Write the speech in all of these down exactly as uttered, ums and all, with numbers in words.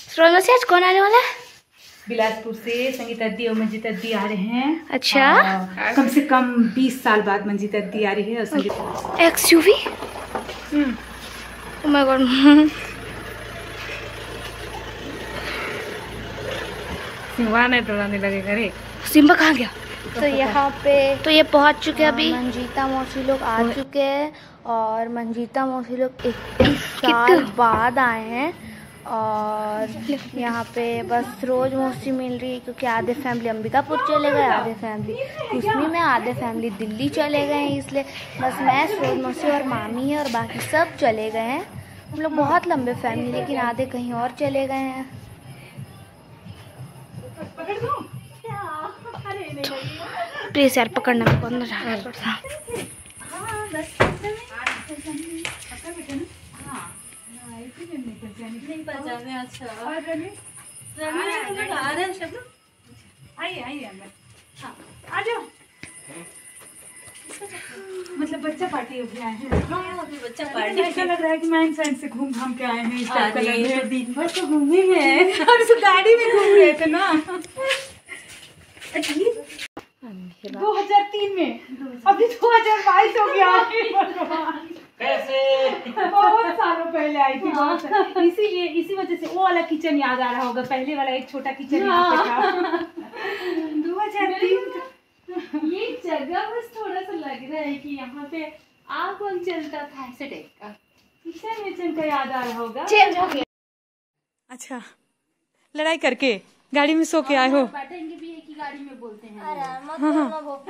रोज से आज कौन आने वाला है? बिलासपुर से संगीता दी और मंजीता दी आ रहे हैं। अच्छा, कम से कम बीस साल बाद मंजीता दी आ रही है। और Sangeeta XUV. Oh my god. Simba नहीं डराने लगेगा रे। सिम्बा कहाँ गया? तो यहाँ पे तो ये पहुँच चुके हैं अभी। मंजीता मौसी लोग आ चुके हैं और मंजीता मौसी लोग इक्कीस साल बाद आए हैं। और यहाँ पे बस रोज मौसी मिल रही है क्योंकि आधे फैमिली अंबिकापुर चले गए, आधे फैमिली कुसमी में, आधे फैमिली दिल्ली चले गए हैं। इसलिए बस मैं, रोज मौसी और मामी है और बाकी सब चले गए हैं। हम लोग बहुत लंबे फैमिली, लेकिन आधे कहीं और चले गए हैं। प्लीज यार पकड़ना मेरे को अंदर जाना पड़ता। मतलब बच्चा पार्टी अभी आए हैं। हाँ, बच्चा पार्टी। ऐसा लग रहा है कि मैं फ्रेंड से घूम घाम के आए हैं। तो दिन भर तो घूमे हैं और उस गाड़ी में घूम रहे थे ना। दो हजार तीन में, अभी दो हजार बाईस हो गया। कैसे? बहुत सालों पहले आई थी। बहुत इसीलिए इसी वजह से वो वाला किचन याद आ रहा होगा। पहले वाला एक छोटा किचन यहाँ पे था। दो हजार तीन। ये जगह बस थोड़ा सा लग रहा है कि यहाँ पे आग कौन चलता था, ऐसे टाइप का किचन विचन का याद आ रहा होगा। चेंज हो गया। अच्छा, लड़ाई करके गाड़ी में सो के आए हो? बैठेंगे भी एक ही गाड़ी में बोलते हैं। हाँ हाँ।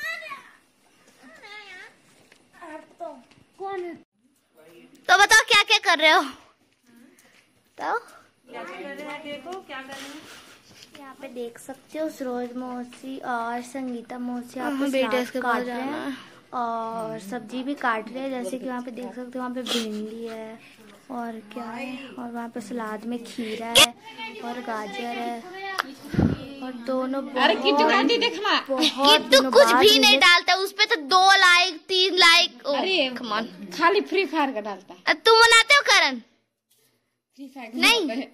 तो बताओ क्या क्या कर रहे हो? तो क्या कर रहे हैं? देखो क्या कर रहे हैं। यहाँ पे देख सकते हो रोज मौसी और संगीता मौसी यहाँ पे बेटे सलाद काट रहे हैं और सब्जी भी काट रहे हैं। जैसे कि वहाँ पे देख सकते हो, वहाँ पे भिंडी है और क्या है, और वहाँ पे सलाद में खीरा है और गाजर है और दोनों अरे किट्टू गाड़ी देखना। किट्टू कुछ भी नहीं डालता उस पे, तो दो लाइक तीन लाइक। अरे कम ऑन, खाली फ्री फायर का डालता है। तुम बनाते हो करण? फ्री फायर नहीं,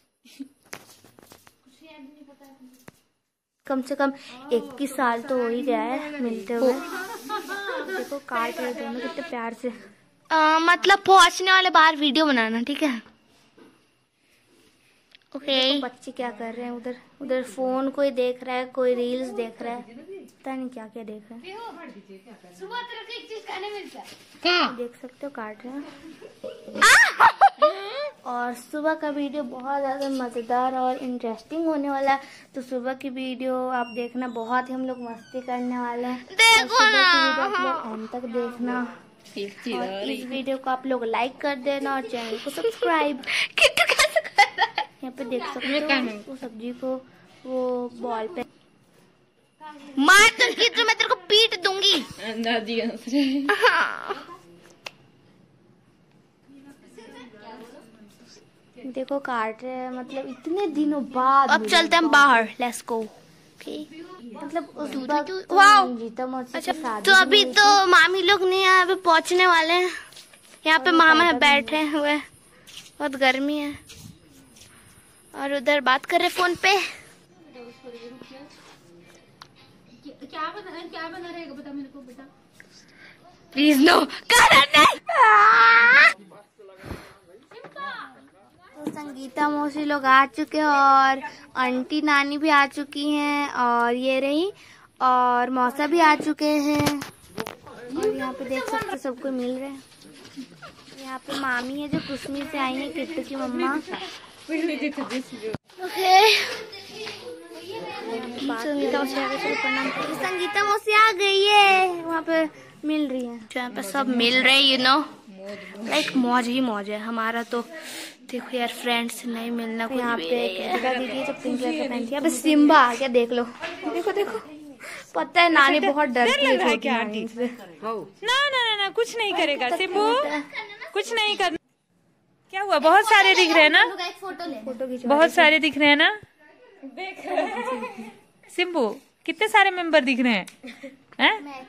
कम से कम इक्कीस साल तो हो ही गया है मिलते हुए। देखो काट रहे दोनों कितने प्यार से। आ, मतलब पहुंचने वाले बाहर वीडियो बनाना, ठीक है? ओके। okay. बच्चे क्या कर रहे हैं उधर? उधर फोन कोई देख रहा है, कोई रील्स देख रहा है, पता नहीं क्या क्या देख रहे हैं। सुबह तरफ एक चीज खाने मिलता है। क्या देख सकते हो, काट रहे हैं। और सुबह का वीडियो बहुत ज़्यादा मज़ेदार और इंटरेस्टिंग होने वाला है, तो सुबह की वीडियो आप देखना। बहुत ही हम लोग मस्ती करने वाले हैं। देखो ना, आप लोग अंत तक देखना। और इस वीडियो को आप लोग लाइक कर देना और चैनल को सब्सक्राइब। यहाँ पे देख सकते हो वो सब्जी को वो बॉल पे मार दूंगी तो मैं तेरे को पीट दूंगी। देखो काट रहे हैं, मतलब इतने दिनों बाद। अब चलते हैं बाहर, लेट्स गो। मतलब उस वक्त अच्छा, तो अभी तो मामी लोग नहीं यहाँ पे पहुँचने वाले हैं। यहाँ पे मामा है बैठे हुए, बहुत गर्मी है और उधर बात कर रहे फोन पे। क्या बना क्या बना रहेगा बता मेरे को बेटा, प्लीज नो। तो संगीता मौसी लोग आ चुके हैं और आंटी नानी भी आ चुकी हैं और ये रही और मौसा भी आ चुके हैं। और यहाँ पे देख सकते सबको मिल रहे हैं। यहाँ पे मामी है जो कुसमी से आई है, किट्टू की मम्मा। ओके, संगीता मौसी आ गई, प्रणाम। संगीता मौसी आ गई है, वहाँ पे मिल रही है। यहाँ पे सब मिल रहे हैं, यू नो, लाइक मौज ही मौज है हमारा। तो देखो यार, फ्रेंड्स नहीं मिलना कोई। यहाँ पे दीदी जो पिंक कलर का पहनती है, यहाँ पे सिम्बा आ गया, देख लो। देखो देखो, पता है नानी बहुत डरती है क्या आंटी से। ना ना ना ना, कुछ नहीं करेगा सिम्बू, कुछ नहीं करना। क्या हुआ? बहुत सारे दिख रहे हैं ना, फोटो खींचो। बहुत सारे दिख रहे हैं ना। सिम्बू, कितने सारे मेंबर दिख रहे हैं? हैं?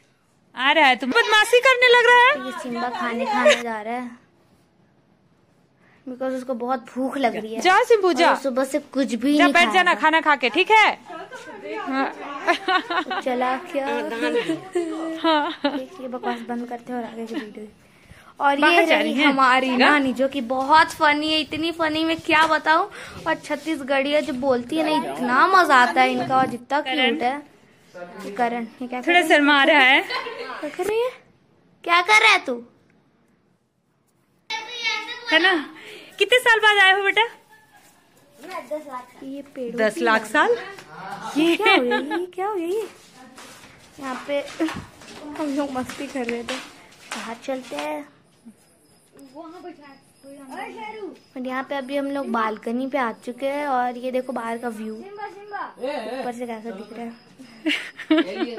आ रहा है, तुम बदमाशी करने लग रहा है। ये सिम्बा खाने खाने जा रहा है। बिकॉज उसको बहुत भूख लग रही है। जा सिंबू जा, सुबह से कुछ भी जा नहीं बैठ जाना खाना खा के, ठीक है। खाया। चला क्या हाँ। ये बकवास बंद करते हैं और आगे की वीडियो। और बाहर ये जा रही रही हैं? हमारी नानी जो कि बहुत फनी है, इतनी फनी मैं क्या बताऊं। और छत्तीसगढ़ी है जो बोलती है ना, इतना मजा आता है इनका और जितना क्यूट है। करण ये क्या थोड़ा शर्मा रहा है। क्या कर रही है, क्या कर रहा है तू? है ना। कितने साल बाद आए हो बेटा? ये पेड़ दस लाख साल। ये क्या हो गया, ये क्या हो गया? ये यहाँ पे हम लोग मस्ती कर रहे थे, बाहर चलते हैं। और यहाँ पे अभी हम लोग बालकनी पे आ चुके हैं और ये देखो बाहर का व्यू ऊपर से कैसा दिख रहा है।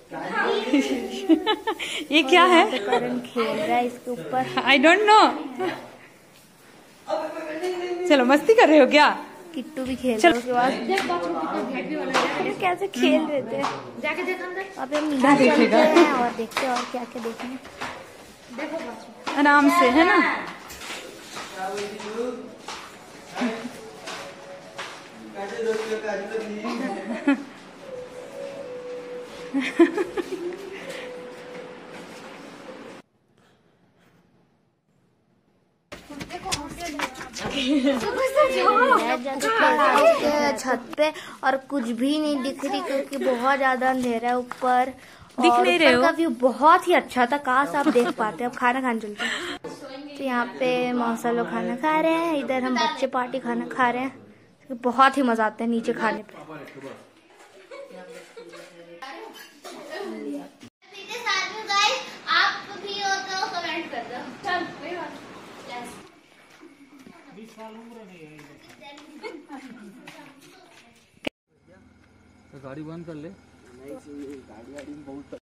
ये क्या है? करण खेल रहा है इसके ऊपर। I don't know. चलो मस्ती कर रहे हो क्या? किट्टू भी खेल रहा है उसके बाद। ये कैसे खेल रहे थे। अभी हम नीचे चलते हैं और देखते हैं और क्या क्या देखना है। आराम से, है ना। छत पे और कुछ भी नहीं दिख रही क्योंकि बहुत ज्यादा अंधेरा है ऊपर। दिख नहीं रहे हो? का व्यू बहुत ही अच्छा था, काश आप देख पाते। अब खाना खाने चलते हैं। तो यहाँ पे मौसा लोग खाना खा रहे हैं, इधर हम बच्चे पार्टी खाना खा रहे हैं। बहुत ही मजा आता है नीचे खाने पे। आप भी हो तो कमेंट कर दो। चल कोई बात गाड़ी बंद कर ले। नहीं गाड़ी गाड़ी बहुत